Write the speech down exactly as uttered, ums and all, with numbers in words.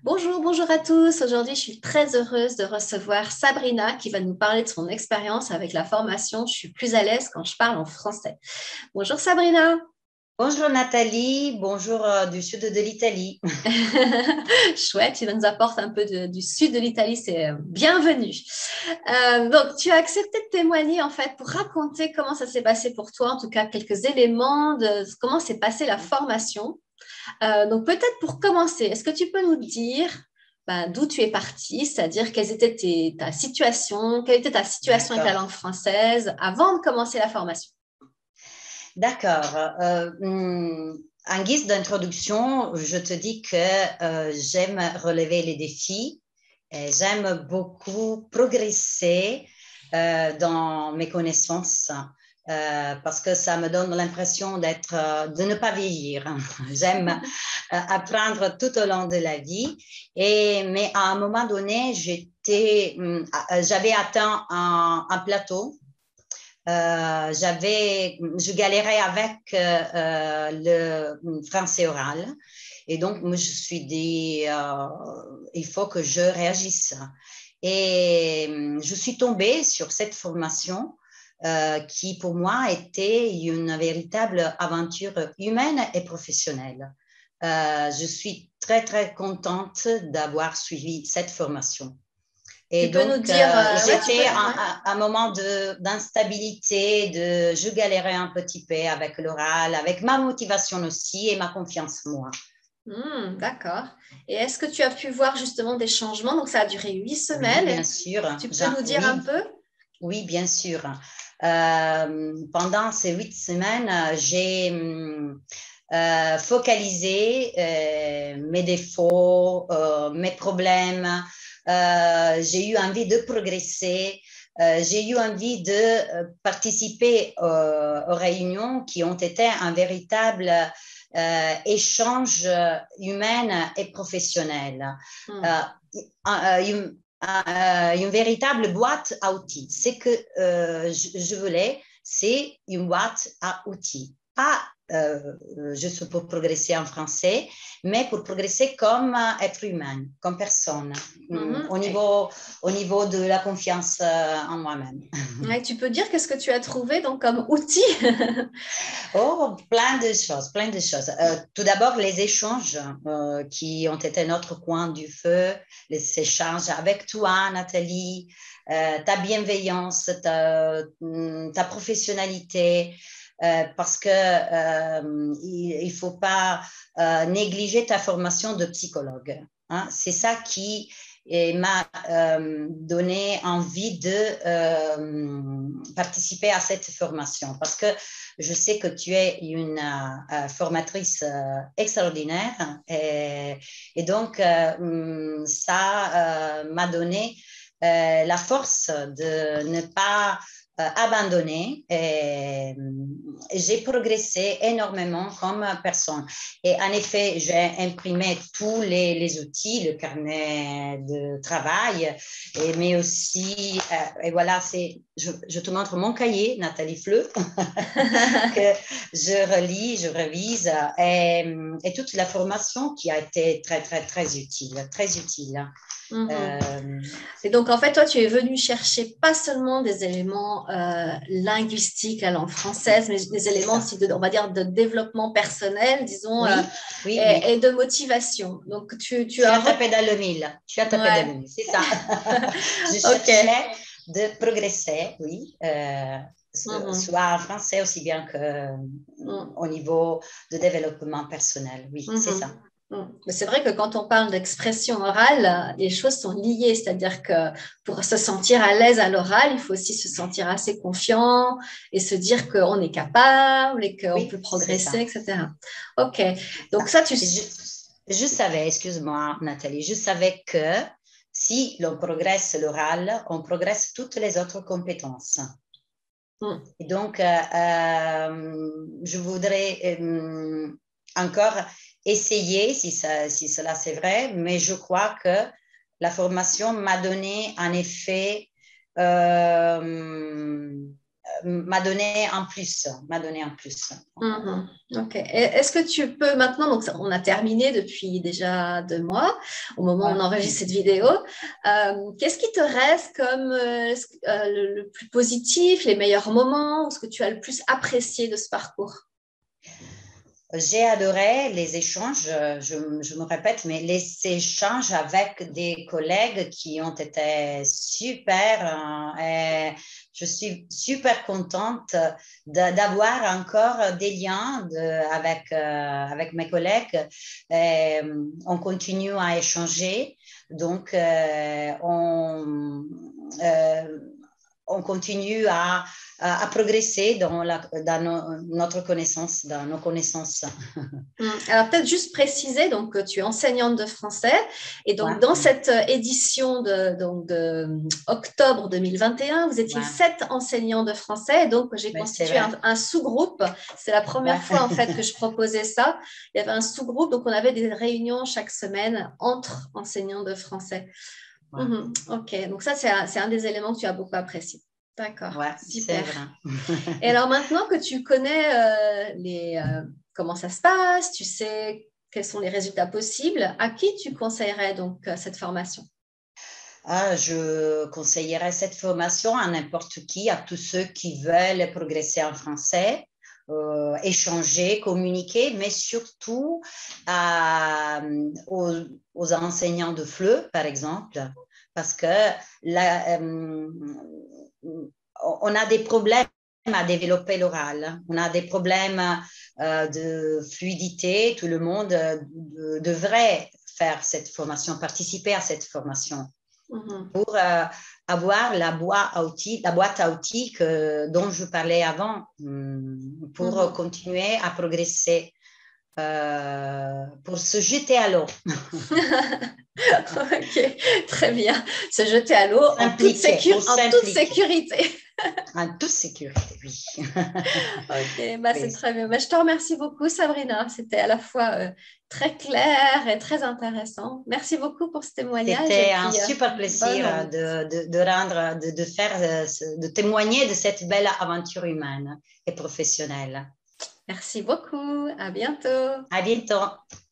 Bonjour, bonjour à tous. Aujourd'hui, je suis très heureuse de recevoir Sabrina qui va nous parler de son expérience avec la formation. Je suis plus à l'aise quand je parle en français. Bonjour Sabrina. Bonjour Nathalie, bonjour euh, du sud de l'Italie. Chouette, tu nous apportes un peu de- du sud de l'Italie, c'est euh, bienvenu. Euh, donc, tu as accepté de témoigner en fait pour raconter comment ça s'est passé pour toi, en tout cas quelques éléments de comment s'est passée la formation. Euh, donc, peut-être pour commencer, est-ce que tu peux nous dire ben, d'où tu es partie, c'est-à-dire quelle était tes- ta situation, quelle était ta situation avec la D'accord, langue française avant de commencer la formation? d'accord. Euh, hum, en guise d'introduction, je te dis que euh, j'aime relever les défis et j'aime beaucoup progresser euh, dans mes connaissances euh, parce que ça me donne l'impression d'être, euh, de ne pas vieillir. J'aime euh, apprendre tout au long de la vie. Et, mais à un moment donné, j'étais, hum, j'avais atteint un, un plateau. Euh, j'avais, je galérais avec euh, euh, le français oral. Et donc, moi, je suis dit, euh, il faut que je réagisse. Et euh, je suis tombée sur cette formation euh, qui, pour moi, était une véritable aventure humaine et professionnelle. Euh, je suis très, très contente d'avoir suivi cette formation. Et Tu peux nous donc, dire, euh, euh, ouais, tu peux, j'étais ouais. à un moment de, d'instabilité, de, je galérais un petit peu avec l'oral, avec ma motivation aussi et ma confiance en moi. Hmm, d'accord. Et est-ce que tu as pu voir justement des changements? Donc, ça a duré huit Oui, semaines. bien sûr. Tu peux Jean- nous dire un oui, peu? oui, bien sûr. Euh, pendant ces huit semaines, j'ai hum, euh, focalisé euh, mes défauts, euh, mes problèmes. Euh, j'ai eu envie de progresser. Euh, j'ai eu envie de euh, participer euh, aux réunions qui ont été un véritable euh, échange humain et professionnel. Hmm. Euh, une, euh, une véritable boîte à outils. Ce que euh, je, je, voulais, c'est une boîte à outils. Pas euh, juste pour progresser en français, mais pour progresser comme être humain, comme personne, Mhm. au Et- niveau, au niveau de la confiance en moi-même. ouais, tu peux dire qu'est-ce que tu as trouvé donc comme outil? Oh, plein de choses, plein de choses. Euh, tout d'abord, les échanges euh, qui ont été notre coin du feu, les échanges avec toi, Nathalie, euh, ta bienveillance, ta, ta professionnalité, euh, parce que euh, il ne faut pas euh, négliger ta formation de psychologue. Hein. C'est ça qui m'a euh, donné envie de euh, participer à cette formation, parce que je sais que tu es une euh, formatrice euh, extraordinaire et, et donc euh, ça euh, m'a donné euh, la force de ne pas euh, abandonner et, et j'ai progressé énormément comme personne. Et en effet, j'ai imprimé tous les, les outils, le carnet de travail, et, mais aussi, euh, et voilà, c'est, je, je te montre mon cahier, Nathalie Fleu, que je relis, je révise et, et, toute la formation qui a été très, très, très utile, très utile. Mhm. Euh, Et donc, en fait, toi, tu es venu chercher pas seulement des éléments euh, linguistiques, la langue française, mais des c'est éléments ça. aussi, de, on va dire, de développement personnel, disons, euh, Oui, oui, et, oui. et de motivation. Donc, tu, tu Tu as... as Re... tapé dans le mille. Tu as tapé dans le Ouais. mille, c'est ça. Je OK. cherchais de progresser, oui, euh, Mhm. soit en français aussi bien Mhm. qu'au niveau de développement personnel. Oui, c'est Mhm. ça. Mhm. Mais c'est vrai que quand on parle d'expression orale, les choses sont liées, c'est-à-dire que pour se sentir à l'aise à l'oral, il faut aussi se sentir assez confiant et se dire qu'on est capable et qu'on peut Oui, c'est progresser, ça. et cetera. OK. C'est Donc ça. ça, tu... Je, je savais, excuse-moi Nathalie, je savais que si l'on progresse l'oral, on progresse toutes les autres compétences. Mhm. Et donc, euh, euh, je voudrais euh, encore essayer, si, ça, si cela c'est vrai, mais je crois que la formation m'a donné en effet euh, m'a donné un plus, m'a donné un plus. Mm-hmm. Ok. Est-ce que tu peux maintenant, donc on a terminé depuis déjà deux mois, au moment où on enregistre cette vidéo, euh, qu'est-ce qui te reste comme euh, euh, le, le plus positif, les meilleurs moments, ou ce que tu as le plus apprécié de ce parcours? J'ai adoré les échanges, je, je, me répète, mais les échanges avec des collègues qui ont été super. Et je suis super contente d'avoir encore des liens de, avec, euh, avec mes collègues. Et on continue à échanger. Donc, euh, on, euh, on continue à, à, à progresser dans, la, dans no, notre connaissance, dans nos connaissances. Alors, peut-être juste préciser, donc, tu es enseignante de français et donc, ouais. dans cette édition de, donc, de octobre deux mille vingt et un, vous étiez ouais. sept enseignants de français et donc, j'ai ouais, constitué un, un sous-groupe. C'est la première ouais. fois, en fait, que je proposais ça. Il y avait un sous-groupe, donc on avait des réunions chaque semaine entre enseignants de français. Ouais. Mmh, ok, donc ça, c'est un, c'est un des éléments que tu as beaucoup apprécié. D'accord, ouais, super. Et alors, maintenant que tu connais euh, les... Euh, comment ça se passe, tu sais quels sont les résultats possibles. À qui tu conseillerais donc cette formation? Ah, je conseillerais cette formation à n'importe qui, à tous ceux qui veulent progresser en français, euh, échanger, communiquer, mais surtout à, aux, aux enseignants de F L E, par exemple, parce que la, euh, on a des problèmes à développer l'oral. On a des problèmes euh, de fluidité. Tout le monde euh, devrait faire cette formation, participer à cette formation mm-hmm. pour euh, avoir la boîte à outils, la boîte à outils que, dont je parlais avant, pour mm-hmm. continuer à progresser, euh, pour se jeter à l'eau. Ok, très bien. Se jeter à l'eau en toute, sécu- en toute sécurité. En toute sécurité, oui. Ok, bah, oui. C'est très bien. Bah, je te remercie beaucoup, Sabrina. C'était à la fois euh, très clair et très intéressant. Merci beaucoup pour ce témoignage. C'était puis, un super euh, plaisir de, de, de rendre, de, de faire, de témoigner de cette belle aventure humaine et professionnelle. Merci beaucoup. À bientôt. À bientôt.